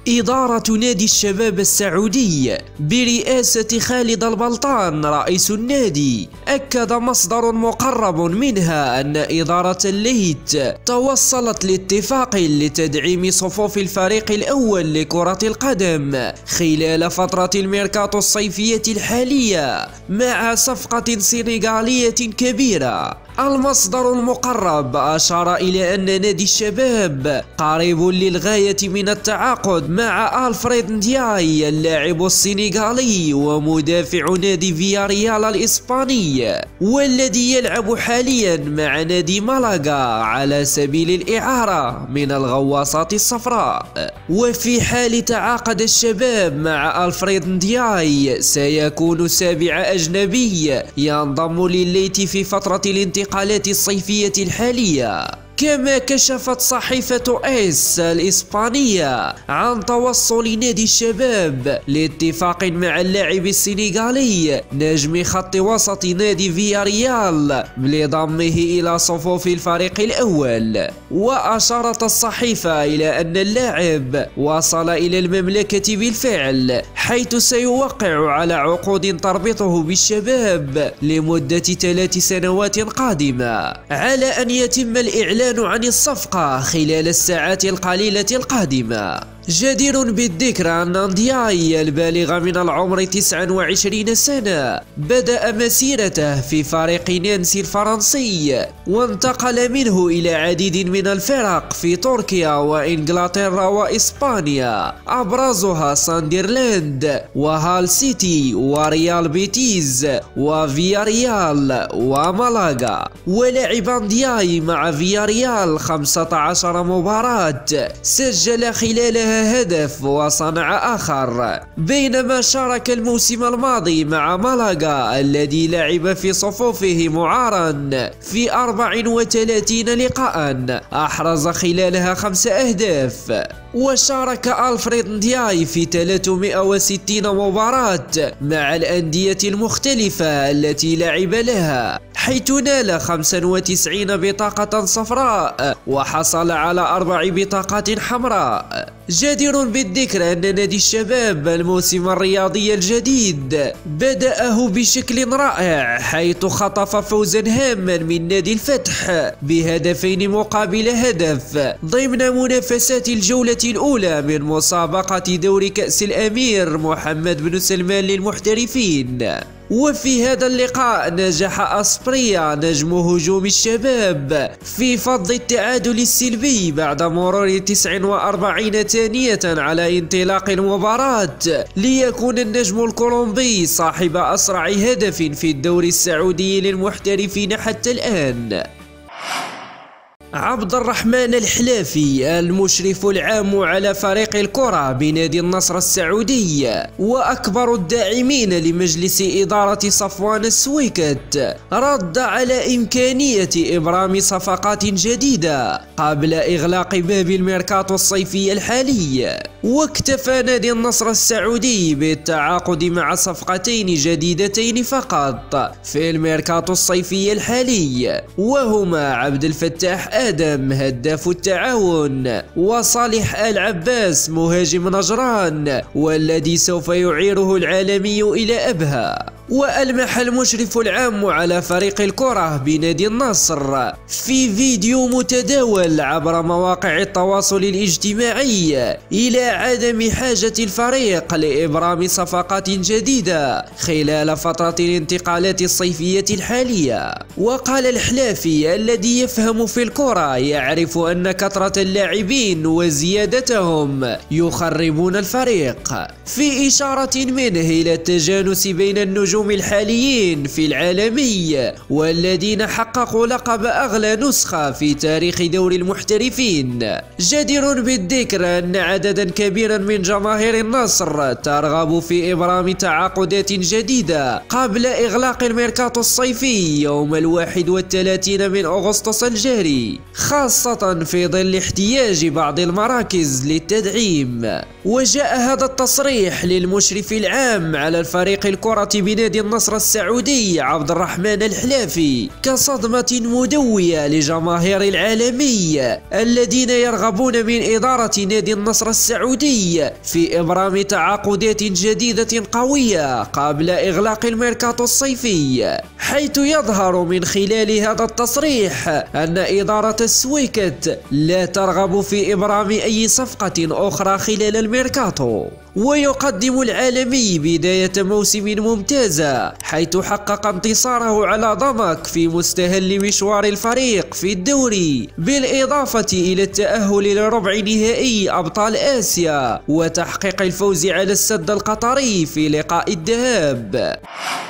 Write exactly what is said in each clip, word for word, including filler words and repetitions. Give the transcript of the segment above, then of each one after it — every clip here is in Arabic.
إدارة نادي الشباب السعودي برئاسة خالد البلطان رئيس النادي أكد مصدر مقرب منها أن إدارة الليث توصلت لاتفاق لتدعيم صفوف الفريق الأول لكرة القدم خلال فترة الميركاتو الصيفية الحالية مع صفقة سنغالية كبيرة. المصدر المقرب أشار إلى أن نادي الشباب قريب للغاية من التعاقد مع ألفريد ندياي اللاعب السنغالي ومدافع نادي فياريال الإسباني، والذي يلعب حاليا مع نادي مالاغا على سبيل الإعارة من الغواصات الصفراء. وفي حال تعاقد الشباب مع ألفريد ندياي سيكون سابع أجنبي ينضم للليث في فترة الانتقالات الانتقالات الصيفية الحالية. كما كشفت صحيفة إس الإسبانية عن توصل نادي الشباب لاتفاق مع اللاعب السنغالي نجم خط وسط نادي فياريال لضمه إلى صفوف الفريق الأول. وأشارت الصحيفة إلى أن اللاعب وصل إلى المملكة بالفعل، حيث سيوقع على عقود تربطه بالشباب لمدة ثلاث سنوات قادمة، على أن يتم الإعلان عن الصفقة خلال الساعات القليلة القادمة. جدير بالذكر أن ندياي البالغ من العمر تسعة وعشرين سنة بدأ مسيرته في فريق نانسي الفرنسي، وانتقل منه إلى عديد من الفرق في تركيا وإنجلترا وإسبانيا، أبرزها ساندرلاند وهال سيتي وريال بيتيز وفياريال ومالاغا. ولعب ندياي مع فياريال خمسة عشر مباراة، سجل خلالها هدف وصنع آخر، بينما شارك الموسم الماضي مع مالاغا الذي لعب في صفوفه معارا في أربع وثلاثين لقاء أحرز خلالها خمس أهداف. وشارك ألفريد ندياي في ثلاثمائة وستين مباراة مع الأندية المختلفة التي لعب لها، حيث نال خمسة وتسعين بطاقة صفراء وحصل على أربع بطاقات حمراء. جدير بالذكر أن نادي الشباب الموسم الرياضي الجديد بدأه بشكل رائع، حيث خطف فوزا هاما من نادي الفتح بهدفين مقابل هدف ضمن منافسات الجولة الأولى من مسابقة دوري كأس الأمير محمد بن سلمان للمحترفين. وفي هذا اللقاء نجح أسبريا نجم هجوم الشباب في فض التعادل السلبي بعد مرور تسع وأربعين ثانية على انطلاق المباراة، ليكون النجم الكولومبي صاحب أسرع هدف في الدوري السعودي للمحترفين حتى الآن. عبد الرحمن الحلافي المشرف العام على فريق الكرة بنادي النصر السعودي وأكبر الداعمين لمجلس إدارة صفوان السويكت رد على إمكانية إبرام صفقات جديدة قبل إغلاق باب الميركاتو الصيفي الحالي. واكتفى نادي النصر السعودي بالتعاقد مع صفقتين جديدتين فقط في الميركاتو الصيفي الحالي، وهما عبد الفتاح آدم هداف التعاون وصالح آل عباس مهاجم نجران والذي سوف يعيره العالمي إلى أبها. وألمح المشرف العام على فريق الكرة بنادي النصر في فيديو متداول عبر مواقع التواصل الاجتماعي إلى عدم حاجة الفريق لإبرام صفقات جديدة خلال فترة الانتقالات الصيفية الحالية. وقال الحلافي الذي يفهم في الكرة يعرف أن كثرة اللاعبين وزيادتهم يخربون الفريق، في إشارة منه إلى التجانس بين النجوم الحاليين في العالمي والذين حققوا لقب أغلى نسخة في تاريخ دوري المحترفين. جدير بالذكر أن عددا كبيرا من جماهير النصر ترغب في إبرام تعاقدات جديدة قبل إغلاق الميركاتو الصيفي يوم الواحد والثلاثين من أغسطس الجاري، خاصة في ظل احتياج بعض المراكز للتدعيم. وجاء هذا التصريح للمشرف العام على الفريق الكرة بنادي نادي النصر السعودي عبد الرحمن الحلافي كصدمة مدوية لجماهير العالمي الذين يرغبون من إدارة نادي النصر السعودي في إبرام تعاقدات جديدة قوية قبل إغلاق الميركاتو الصيفي، حيث يظهر من خلال هذا التصريح أن إدارة السويكت لا ترغب في إبرام أي صفقة أخرى خلال الميركاتو. ويقدم العالمي بداية موسم ممتازة حيث حقق انتصاره على ضمك في مستهل مشوار الفريق في الدوري، بالإضافة إلى التأهل لربع نهائي أبطال آسيا وتحقيق الفوز على السد القطري في لقاء الذهاب.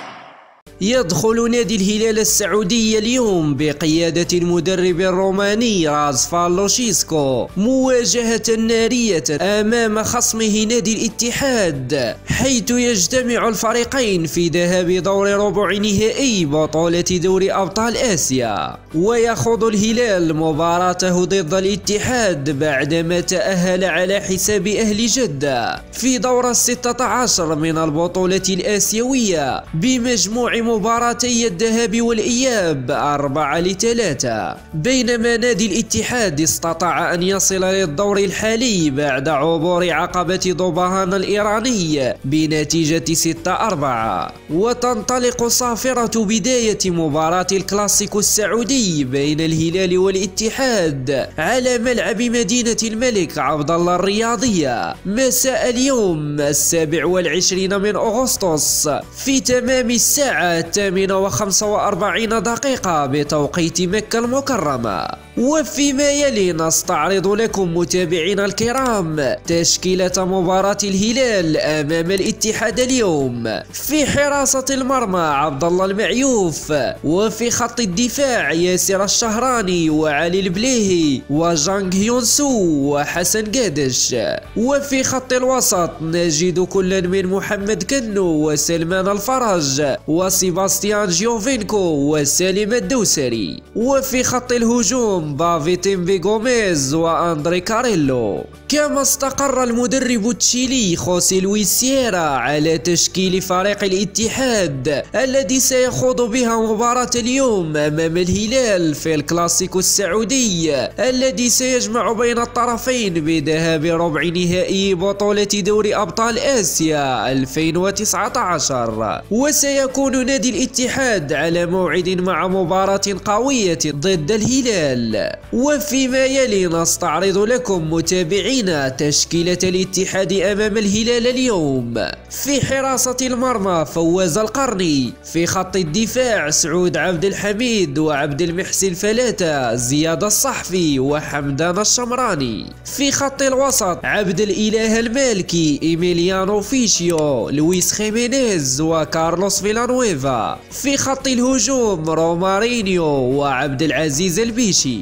يدخل نادي الهلال السعودي اليوم بقيادة المدرب الروماني رازفان لوشيسكو مواجهة نارية أمام خصمه نادي الاتحاد، حيث يجتمع الفريقين في ذهاب دور ربع نهائي بطولة دوري أبطال آسيا. ويخوض الهلال مباراته ضد الاتحاد بعدما تأهل على حساب أهل جدة في دور الستة عشر من البطولة الآسيوية بمجموع مباراتي الذهاب والإياب أربعة لثلاثة، بينما نادي الاتحاد استطاع أن يصل للدور الحالي بعد عبور عقبة ضبهان الإيراني بنتيجة ستة أربعة. وتنطلق صافرة بداية مباراة الكلاسيكو السعودي بين الهلال والاتحاد على ملعب مدينة الملك عبد الله الرياضية مساء اليوم السابع والعشرين من أغسطس في تمام الساعة الثامنة وخمسة وأربعين دقيقة بتوقيت مكة المكرمة. وفيما يلي نستعرض لكم متابعينا الكرام تشكيلة مباراة الهلال أمام الاتحاد اليوم. في حراسة المرمى عبد الله المعيوف، وفي خط الدفاع ياسر الشهراني وعلي البليهي وجانغ هيون سو وحسن قادش. وفي خط الوسط نجد كل من محمد كنو وسلمان الفرج وسيباستيان جيوفينكو وسالم الدوسري. وفي خط الهجوم بافي تيمبي غوميز واندري كاريلو. كما استقر المدرب التشيلي خوسي لويس سييرا على تشكيل فريق الاتحاد الذي سيخوض بها مباراة اليوم أمام الهلال في الكلاسيكو السعودي الذي سيجمع بين الطرفين بذهاب ربع نهائي بطولة دوري أبطال آسيا ألفين وتسعة عشر. وسيكون نادي الاتحاد على موعد مع مباراة قوية ضد الهلال. وفيما يلي نستعرض لكم متابعين تشكيلة الاتحاد أمام الهلال اليوم. في حراسة المرمى فواز القرني، في خط الدفاع سعود عبد الحميد وعبد المحسن فلاتة زياد الصحفي وحمدان الشمراني. في خط الوسط عبد الإله المالكي إيميليانو فيشيو لويس خيمينيز وكارلوس فيلانويفا. في خط الهجوم رومارينيو وعبد العزيز البيشي.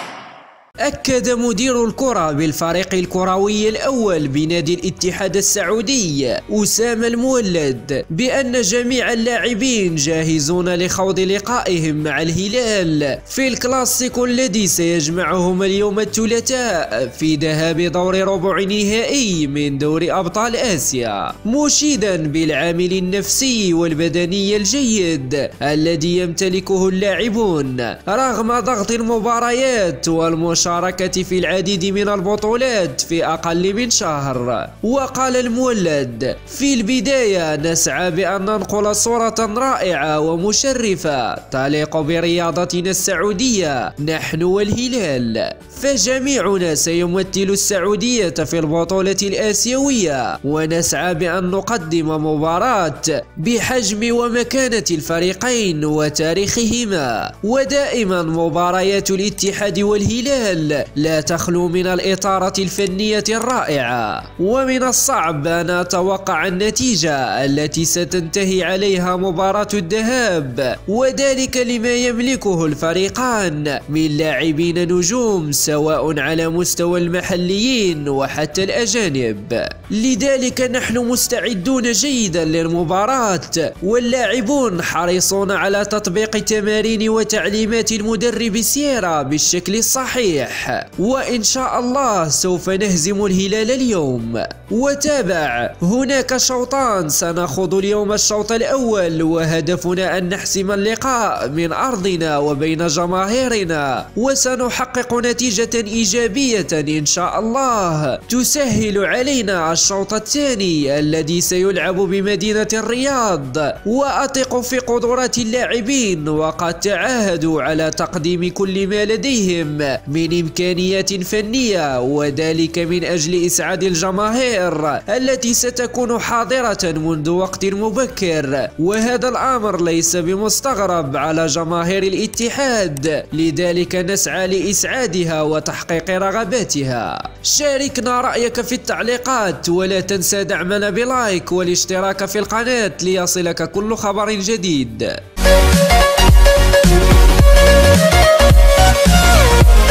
أكد مدير الكرة بالفريق الكروي الأول بنادي الاتحاد السعودي أسامة المولد بأن جميع اللاعبين جاهزون لخوض لقائهم مع الهلال في الكلاسيكو الذي سيجمعهم اليوم الثلاثاء في ذهاب دور ربع نهائي من دوري أبطال آسيا، مشيدا بالعامل النفسي والبدني الجيد الذي يمتلكه اللاعبون رغم ضغط المباريات والمشاركة في العديد من البطولات في أقل من شهر. وقال المولد: في البداية نسعى بأن ننقل صورة رائعة ومشرفة تليق برياضتنا السعودية نحن والهلال، فجميعنا سيمثل السعودية في البطولة الآسيوية، ونسعى بأن نقدم مباراة بحجم ومكانة الفريقين وتاريخهما. ودائما مباريات الاتحاد والهلال لا تخلو من الإطارة الفنية الرائعة، ومن الصعب أن نتوقع النتيجة التي ستنتهي عليها مباراة الذهاب، وذلك لما يملكه الفريقان من لاعبين نجوم سواء على مستوى المحليين وحتى الأجانب. لذلك نحن مستعدون جيدا للمباراة، واللاعبون حريصون على تطبيق تمارين وتعليمات المدرب سييرا بالشكل الصحيح، وإن شاء الله سوف نهزم الهلال اليوم. وتابع: هناك شوطان، سنخوض اليوم الشوط الأول وهدفنا أن نحسم اللقاء من أرضنا وبين جماهيرنا، وسنحقق نتيجة إيجابية إن شاء الله تسهل علينا الشوط الثاني الذي سيلعب بمدينة الرياض. وأثق في قدرات اللاعبين، وقد تعاهدوا على تقديم كل ما لديهم من إمكانيات فنية، وذلك من أجل إسعاد الجماهير التي ستكون حاضرة منذ وقت مبكر، وهذا الأمر ليس بمستغرب على جماهير الاتحاد، لذلك نسعى لإسعادها وتحقيق رغباتها. شاركنا رأيك في التعليقات، ولا تنسى دعمنا بلايك والاشتراك في القناة ليصلك كل خبر جديد.